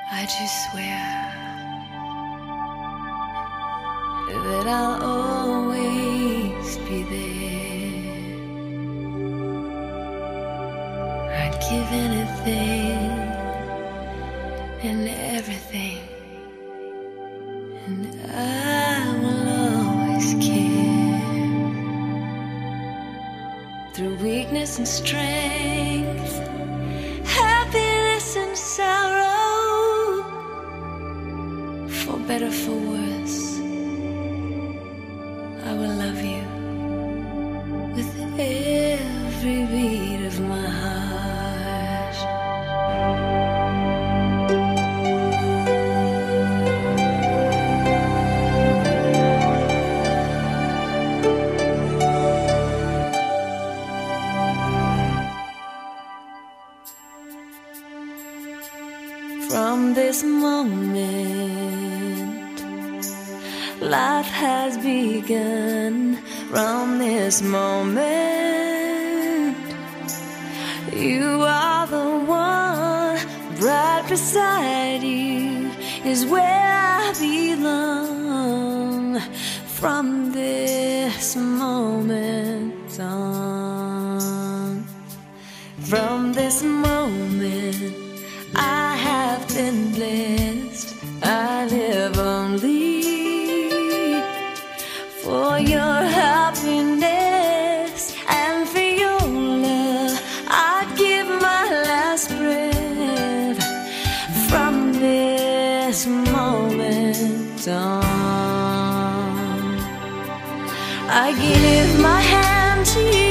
I just swear that I'll always be there. I'd give anything and everything, and I will always care. Through weakness and strength, happiness and sorrow, for better, for worse, I will love you with every beat of my heart. From this moment, life has begun. From this moment, you are the one. Right beside you is where I belong. From this moment on, from this moment, I have been blessed. I live only for your happiness and for your love. I give my last breath. From this moment on, I give my hand to you.